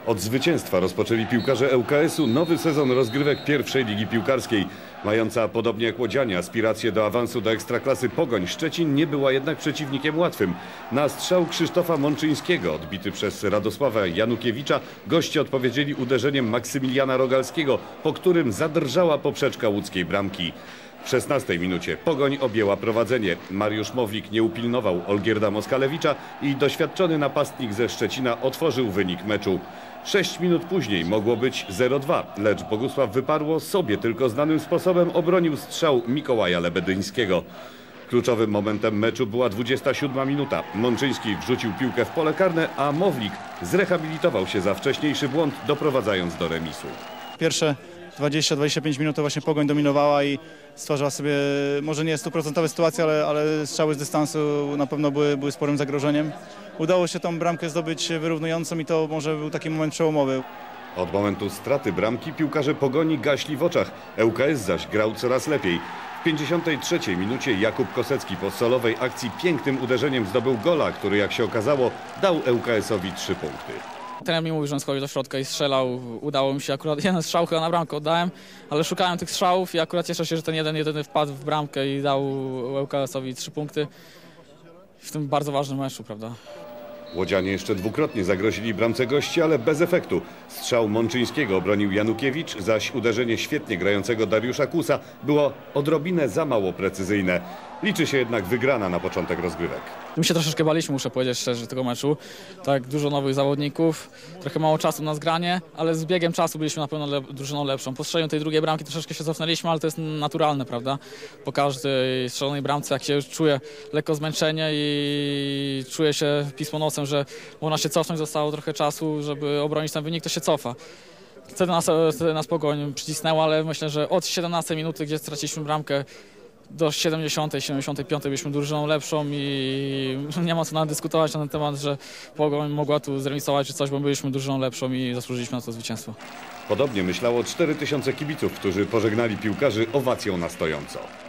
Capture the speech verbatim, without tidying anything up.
Od zwycięstwa rozpoczęli piłkarze L K S-u nowy sezon rozgrywek pierwszej ligi piłkarskiej. Mająca, podobnie jak łodzianie, aspiracje do awansu do Ekstraklasy Pogoń Szczecin nie była jednak przeciwnikiem łatwym. Na strzał Krzysztofa Mączyńskiego, odbity przez Radosława Janukiewicza, goście odpowiedzieli uderzeniem Maksymiliana Rogalskiego, po którym zadrżała poprzeczka łódzkiej bramki. W szesnastej minucie Pogoń objęła prowadzenie. Mariusz Mowlik nie upilnował Olgierda Moskalewicza i doświadczony napastnik ze Szczecina otworzył wynik meczu. Sześć minut później mogło być zero dwa, lecz Bogusław Wyparło sobie tylko znanym sposobem obronił strzał Mikołaja Lebedyńskiego. Kluczowym momentem meczu była dwudziesta siódma minuta. Mączyński wrzucił piłkę w pole karne, a Mowlik zrehabilitował się za wcześniejszy błąd, doprowadzając do remisu. Pierwsze dwadzieścia dwadzieścia pięć minut to właśnie Pogoń dominowała i stwarzała sobie, może nie stuprocentowe sytuacje, ale, ale strzały z dystansu na pewno były, były sporym zagrożeniem. Udało się tą bramkę zdobyć wyrównującą i to może był taki moment przełomowy. Od momentu straty bramki piłkarze Pogoni gaśli w oczach. L K S zaś grał coraz lepiej. W pięćdziesiątej trzeciej minucie Jakub Kosecki po solowej akcji pięknym uderzeniem zdobył gola, który, jak się okazało, dał L K S-owi trzy punkty. Trener mi mówił, że on schodził do środka i strzelał. Udało mi się akurat jeden strzał chyba na bramkę oddałem, ale szukałem tych strzałów i akurat cieszę się, że ten jeden jedyny wpadł w bramkę i dał L K S-owi trzy punkty w tym bardzo ważnym meczu, prawda? Łodzianie jeszcze dwukrotnie zagrozili bramce gości, ale bez efektu. Strzał Mączyńskiego obronił Janukiewicz, zaś uderzenie świetnie grającego Dariusza Kusa było odrobinę za mało precyzyjne. Liczy się jednak wygrana na początek rozgrywek. My się troszeczkę baliśmy, muszę powiedzieć szczerze, tego meczu. Tak, dużo nowych zawodników, trochę mało czasu na zgranie, ale z biegiem czasu byliśmy na pewno le drużyną lepszą. Po strzeleniu tej drugiej bramki troszeczkę się cofnęliśmy, ale to jest naturalne, prawda? Po każdej strzelonej bramce, jak się już czuje lekko zmęczenie i czuje się pismo nosem, że można się cofnąć, zostało trochę czasu, żeby obronić ten wynik, to się cofa. Wtedy nas, wtedy nas Pogoń przycisnęła, ale myślę, że od siedemnastej minuty, gdzie straciliśmy bramkę, do siedemdziesiątej, siedemdziesiątej piątej byliśmy drużyną lepszą i nie ma co nawet dyskutować na ten temat, że Pogoń mogła tu zremisować czy coś, bo byliśmy drużyną lepszą i zasłużyliśmy na to zwycięstwo. Podobnie myślało cztery tysiące kibiców, którzy pożegnali piłkarzy owacją na stojąco.